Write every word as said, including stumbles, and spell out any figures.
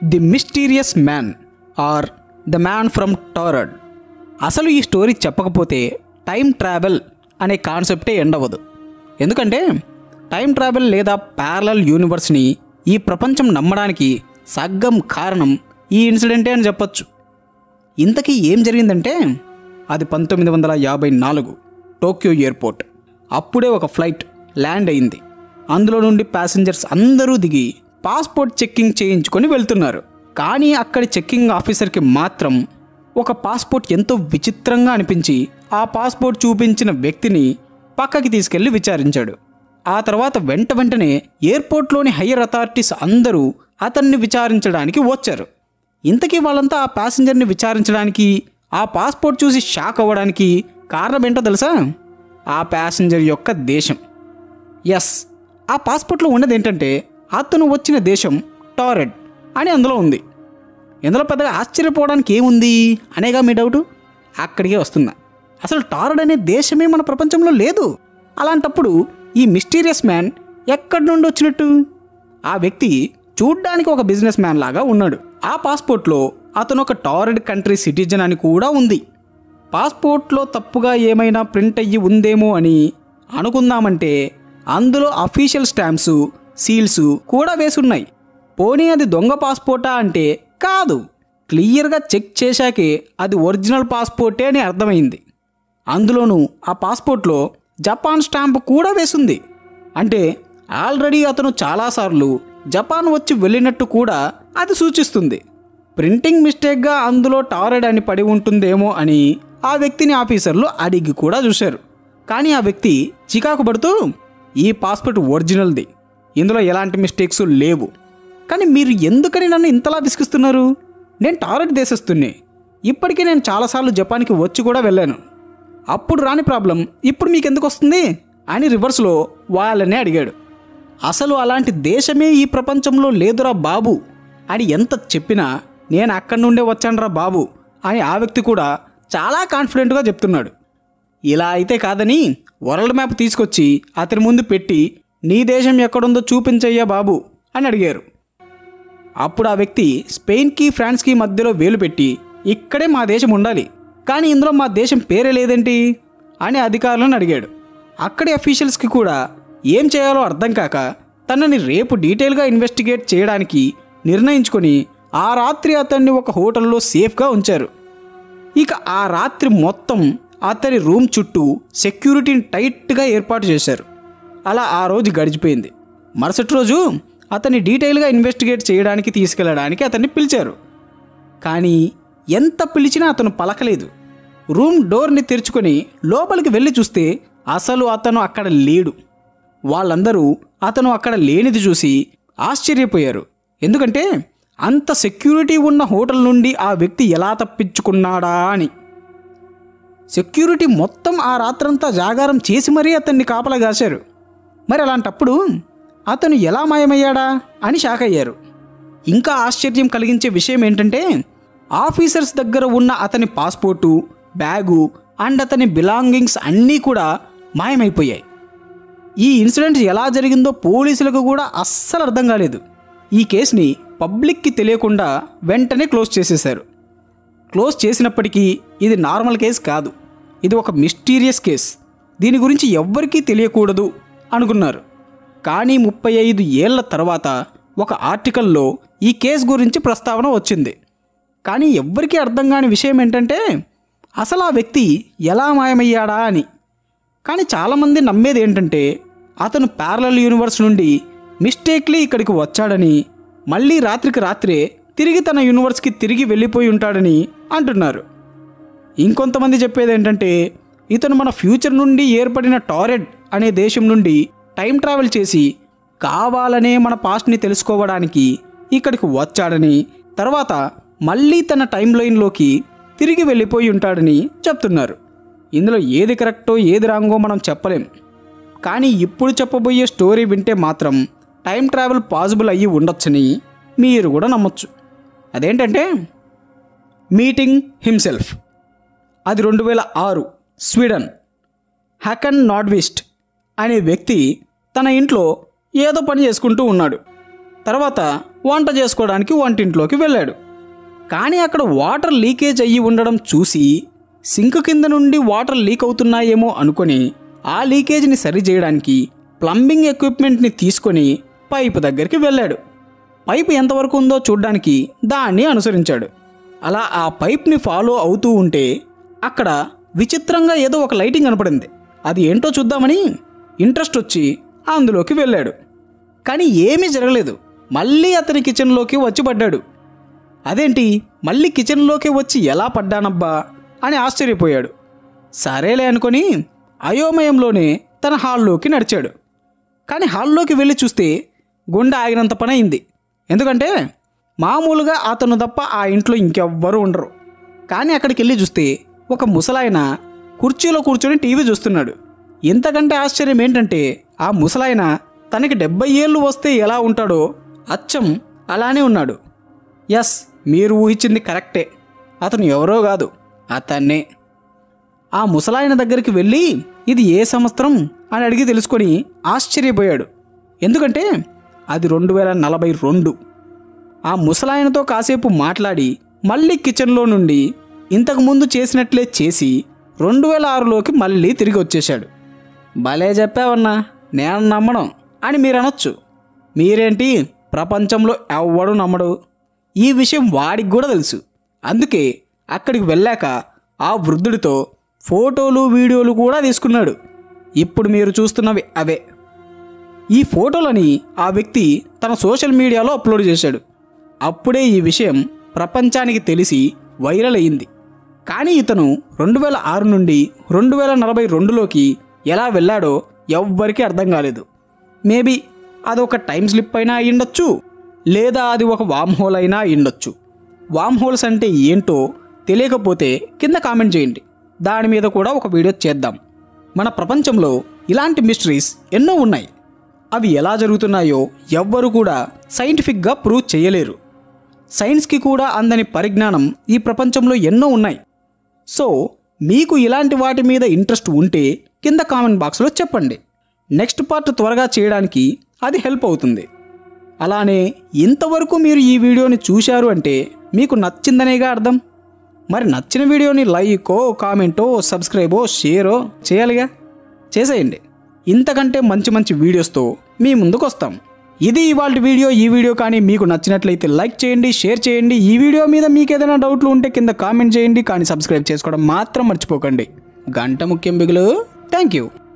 The mysterious man or the man from Taured. అసలు ఈ story చెప్పకపోతే టైం ట్రావెల్ అనే కాన్సెప్టే ఎండవదు. ఎందుకంటే టైం ట్రావెల్ లేదా ప్యారలల్ యూనివర్స్ని ఈ ప్రపంచం నమ్మడానికి సగ్గం కారణం ఈ ఇన్సిడెంటే అని చెప్పచ్చు. ఇంతకీ ఏం జరిగిందంటే అది పంతొమ్మిది వందల యాభై నాలుగు టోక్యో ఎయిర్పోర్ట్. అప్పుడే ఒక ఫ్లైట్ ల్యాండ్ అయింది. అందులో నుండి ప్యాసింజర్స్ అందరూ దిగి పాస్పోర్ట్ చెక్కింగ్ చేయించుకొని వెళ్తున్నారు. కానీ అక్కడి చెక్కింగ్ ఆఫీసర్కి మాత్రం ఒక పాస్పోర్ట్ ఎంతో విచిత్రంగా అనిపించి ఆ పాస్పోర్ట్ చూపించిన వ్యక్తిని పక్కకి తీసుకెళ్లి విచారించాడు. ఆ తర్వాత వెంట వెంటనే ఎయిర్పోర్ట్లోని హయ్యర్ అథారిటీస్ అందరూ అతన్ని విచారించడానికి వచ్చారు. ఇంతకీ వాళ్ళంతా ఆ ప్యాసింజర్ని విచారించడానికి, ఆ పాస్పోర్ట్ చూసి షాక్ అవ్వడానికి కారణం ఏంటో తెలుసా? ఆ ప్యాసింజర్ యొక్క దేశం. ఎస్, ఆ పాస్పోర్ట్లో ఉన్నది ఏంటంటే అతను వచ్చిన దేశం టారెడ్ అని అందులో ఉంది. ఇందులో పెద్దగా ఆశ్చర్యపోవడానికి ఏముంది అనేగా మీ డౌటు. అక్కడికే వస్తున్నా. అసలు టారెడ్ అనే దేశమే మన ప్రపంచంలో లేదు. అలాంటప్పుడు ఈ మిస్టీరియస్ మ్యాన్ ఎక్కడి నుండి వచ్చినట్టు? ఆ వ్యక్తి చూడ్డానికి ఒక బిజినెస్ మ్యాన్ లాగా ఉన్నాడు. ఆ పాస్పోర్ట్లో అతను ఒక టారెడ్ కంట్రీ సిటిజన్ అని కూడా ఉంది. పాస్పోర్ట్లో తప్పుగా ఏమైనా ప్రింట్ అయ్యి ఉందేమో అని అనుకుందామంటే అందులో అఫీషియల్ స్టాంప్స్, సీల్స్ కూడా వేసున్నాయి. పోనీ అది దొంగ పాస్పోర్టా అంటే కాదు. క్లియర్గా చెక్ చేశాకే అది ఒరిజినల్ పాస్పోర్టే అని అర్థమైంది. అందులోనూ ఆ పాస్పోర్ట్లో జపాన్ స్టాంప్ కూడా వేసింది. అంటే ఆల్రెడీ అతను చాలాసార్లు జపాన్ వచ్చి వెళ్ళినట్టు కూడా అది సూచిస్తుంది. ప్రింటింగ్ మిస్టేక్గా అందులో టారెడ్ అని పడి ఉంటుందేమో అని ఆ వ్యక్తిని ఆఫీసర్లు అడిగి కూడా చూశారు. కానీ ఆ వ్యక్తి చికాకు పడుతూ ఈ పాస్పోర్ట్ ఒరిజినల్ది, ఇందులో ఎలాంటి మిస్టేక్స్ లేవు. కానీ మీరు ఎందుకని నన్ను ఇంతలా విసిగిస్తున్నారు? నేను టారెడ్ దేశస్తున్నే. ఇప్పటికీ నేను చాలాసార్లు జపాన్కి వచ్చి కూడా వెళ్ళాను. అప్పుడు రాని ప్రాబ్లం ఇప్పుడు మీకు ఎందుకు వస్తుంది అని రివర్స్లో వాళ్ళనే అడిగాడు. అసలు అలాంటి దేశమే ఈ ప్రపంచంలో లేదురా బాబు అని ఎంత చెప్పినా నేను అక్కడి నుండే వచ్చానురా బాబు అని ఆ వ్యక్తి కూడా చాలా కాన్ఫిడెంట్గా చెప్తున్నాడు. ఇలా అయితే కాదని వరల్డ్ మ్యాప్ తీసుకొచ్చి అతని ముందు పెట్టి నీ దేశం ఎక్కడుందో చూపించయ్యా బాబు అని అడిగారు. అప్పుడు ఆ వ్యక్తి స్పెయిన్కి ఫ్రాన్స్కి మధ్యలో వేలు పెట్టి ఇక్కడే మా దేశం ఉండాలి, కానీ ఇందులో మా దేశం పేరే లేదేంటి అని అధికారులను అడిగాడు. అక్కడి అఫీషియల్స్కి కూడా ఏం చేయాలో అర్థం కాక తనని రేపు డీటెయిల్గా ఇన్వెస్టిగేట్ చేయడానికి నిర్ణయించుకొని ఆ రాత్రి అతన్ని ఒక హోటల్లో సేఫ్గా ఉంచారు. ఇక ఆ రాత్రి మొత్తం అతని రూమ్ చుట్టూ సెక్యూరిటీని టైట్గా ఏర్పాటు చేశారు. అలా ఆ రోజు గడిచిపోయింది. మరుసటి రోజు అతన్ని డీటెయిల్గా ఇన్వెస్టిగేట్ చేయడానికి తీసుకెళ్ళడానికి అతన్ని పిలిచారు. కానీ ఎంత పిలిచినా అతను పలకలేదు. రూమ్ డోర్ని తెరుచుకొని లోపలికి వెళ్ళి చూస్తే అసలు అతను అక్కడ లేడు. వాళ్ళందరూ అతను అక్కడ లేనిది చూసి ఆశ్చర్యపోయారు. ఎందుకంటే అంత సెక్యూరిటీ ఉన్న హోటల్ నుండి ఆ వ్యక్తి ఎలా తప్పించుకున్నాడా అని. సెక్యూరిటీ మొత్తం ఆ రాత్రంతా జాగారం చేసి మరీ అతన్ని కాపలాగాశారు. మరి అలాంటప్పుడు అతను ఎలా మాయమయ్యాడా అని షాక్ అయ్యారు. ఇంకా ఆశ్చర్యం కలిగించే విషయం ఏంటంటే ఆఫీసర్స్ దగ్గర ఉన్న అతని పాస్పోర్టు, బ్యాగు అండ్ అతని బిలాంగింగ్స్ అన్నీ కూడా మాయమైపోయాయి. ఈ ఇన్సిడెంట్ ఎలా జరిగిందో పోలీసులకు కూడా అస్సలు అర్థం కాలేదు. ఈ కేసుని పబ్లిక్కి తెలియకుండా వెంటనే క్లోజ్ చేసేశారు. క్లోజ్ చేసినప్పటికీ ఇది నార్మల్ కేసు కాదు, ఇది ఒక మిస్టీరియస్ కేస్, దీని గురించి ఎవ్వరికీ తెలియకూడదు అనుకున్నారు. కానీ ముప్పై ఐదు ఏళ్ల తర్వాత ఒక ఆర్టికల్లో ఈ కేసు గురించి ప్రస్తావన వచ్చింది. కానీ ఎవ్వరికీ అర్థం కాని విషయం ఏంటంటే అసలు ఆ వ్యక్తి ఎలా మాయమయ్యాడా అని. కానీ చాలామంది నమ్మేది ఏంటంటే అతను ప్యారలల్ యూనివర్స్ నుండి మిస్టేక్లీ ఇక్కడికి వచ్చాడని, మళ్ళీ రాత్రికి రాత్రే తిరిగి తన యూనివర్స్కి తిరిగి వెళ్ళిపోయి ఉంటాడని అంటున్నారు. ఇంకొంతమంది చెప్పేది ఏంటంటే ఇతను మన ఫ్యూచర్ నుండి ఏర్పడిన టారెడ్ అనే దేశం నుండి టైం ట్రావెల్ చేసి కావాలనే మన పాస్ట్ని తెలుసుకోవడానికి ఇక్కడికి వచ్చాడని, తర్వాత మళ్ళీ తన టైం లైన్లోకి తిరిగి వెళ్ళిపోయి ఉంటాడని చెప్తున్నారు. ఇందులో ఏది కరెక్టో ఏది రాంగో మనం చెప్పలేం. కానీ ఇప్పుడు చెప్పబోయే స్టోరీ వింటే మాత్రం టైం ట్రావెల్ పాసిబుల్ అయ్యి ఉండొచ్చని మీరు కూడా నమ్మొచ్చు. అదేంటంటే మీటింగ్ హిమ్సెల్ఫ్. అది రెండు వేల ఆరు స్వీడన్. హ్యాకన్ నార్డ్విస్ట్ అనే వ్యక్తి తన ఇంట్లో ఏదో పని చేసుకుంటూ ఉన్నాడు. తర్వాత వంట చేసుకోవడానికి వంటింట్లోకి వెళ్ళాడు. కానీ అక్కడ వాటర్ లీకేజ్ అయ్యి ఉండడం చూసి సింక్ కింద నుండి వాటర్ లీక్ అవుతున్నాయేమో అనుకొని ఆ లీకేజ్ని సరిచేయడానికి ప్లంబింగ్ ఎక్విప్మెంట్ని తీసుకొని పైపు దగ్గరికి వెళ్ళాడు. పైపు ఎంతవరకు ఉందో చూడ్డానికి దాన్ని అనుసరించాడు. అలా ఆ పైప్ని ఫాలో అవుతూ ఉంటే అక్కడ విచిత్రంగా ఏదో ఒక లైటింగ్ కనపడింది. అది ఏంటో చూద్దామని ఇంట్రెస్ట్ వచ్చి అందులోకి వెళ్ళాడు. కానీ ఏమీ జరగలేదు. మళ్ళీ అతని కిచెన్లోకి వచ్చి పడ్డాడు. అదేంటి మళ్ళీ కిచెన్లోకి వచ్చి ఎలా పడ్డానబ్బా అని ఆశ్చర్యపోయాడు. సరేలే అనుకొని అయోమయంలోనే తన హాల్లోకి నడిచాడు. కానీ హాల్లోకి వెళ్ళి చూస్తే గుండె ఆగినంత పని అయింది. ఎందుకంటే మామూలుగా అతను తప్ప ఆ ఇంట్లో ఇంకెవ్వరూ ఉండరు. కానీ అక్కడికి వెళ్ళి చూస్తే ఒక ముసలాయన కుర్చీలో కూర్చొని టీవీ చూస్తున్నాడు. ఇంతకంటే ఆశ్చర్యం ఏంటంటే ఆ ముసలాయన తనకి డెబ్బై ఏళ్ళు వస్తే ఎలా ఉంటాడో అచ్చం అలానే ఉన్నాడు. ఎస్, మీరు ఊహించింది కరెక్టే. అతను ఎవరో కాదు, అతన్నే. ఆ ముసలాయన దగ్గరికి వెళ్ళి ఇది ఏ సంవత్సరం అని అడిగి తెలుసుకొని ఆశ్చర్యపోయాడు. ఎందుకంటే అది రెండు వేల నలభై రెండు. ఆ ముసలాయనతో కాసేపు మాట్లాడి మళ్ళీ కిచెన్లో నుండి ఇంతకుముందు చేసినట్లే చేసి రెండు వేల ఆరులోకి మళ్ళీ తిరిగి వచ్చేశాడు. భలే చెప్పావన్నా, నేను నమ్మడం అని మీరు అనొచ్చు. మీరేంటి, ప్రపంచంలో ఎవ్వడు నమ్మడు. ఈ విషయం వాడికి కూడా తెలుసు. అందుకే అక్కడికి వెళ్ళాక ఆ వృద్ధుడితో ఫోటోలు వీడియోలు కూడా తీసుకున్నాడు. ఇప్పుడు మీరు చూస్తున్నవి అవే. ఈ ఫోటోలని ఆ వ్యక్తి తన సోషల్ మీడియాలో అప్లోడ్ చేశాడు. అప్పుడే ఈ విషయం ప్రపంచానికి తెలిసి వైరల్ అయ్యింది. కానీ ఇతను రెండు వేల ఆరు నుండి రెండు వేల నలభై రెండులోకి ఎలా వెళ్ళాడో ఎవ్వరికీ అర్థం కాలేదు. మేబీ అది ఒక టైం స్లిప్ అయినా అయ్యుండొచ్చు, లేదా అది ఒక వామ్ హోల్ అయినా అయ్యుండొచ్చు. వామ్ హోల్స్ అంటే ఏంటో తెలియకపోతే కింద కామెంట్ చేయండి. దాని మీద కూడా ఒక వీడియో చేద్దాం. మన ప్రపంచంలో ఇలాంటి మిస్టరీస్ ఎన్నో ఉన్నాయి. అవి ఎలా జరుగుతున్నాయో ఎవ్వరు కూడా సైంటిఫిక్గా ప్రూవ్ చేయలేరు. సైన్స్కి కూడా అందని పరిజ్ఞానం ఈ ప్రపంచంలో ఎన్నో ఉన్నాయి. సో మీకు ఇలాంటి వాటి మీద ఇంట్రెస్ట్ ఉంటే కింద కామెంట్ బాక్స్లో చెప్పండి. నెక్స్ట్ పార్ట్ త్వరగా చేయడానికి అది హెల్ప్ అవుతుంది. అలానే ఇంతవరకు మీరు ఈ వీడియోని చూశారు అంటే మీకు నచ్చిందనేగా అర్థం. మరి నచ్చిన వీడియోని లైకో, కామెంటో, సబ్స్క్రైబో, షేరో చేయాలిగా, చేసేయండి. ఇంతకంటే మంచి మంచి వీడియోస్తో మీ ముందుకు వస్తాం. ఇది ఇవాళ వీడియో. ఈ వీడియో కానీ మీకు నచ్చినట్లయితే లైక్ చేయండి, షేర్ చేయండి. ఈ వీడియో మీద మీకు ఏదైనా డౌట్లు ఉంటే కింద కామెంట్ చేయండి. కానీ సబ్స్క్రైబ్ చేసుకోవడం మాత్రం మర్చిపోకండి. గంట ముఖ్యం బిగులు. Thank you.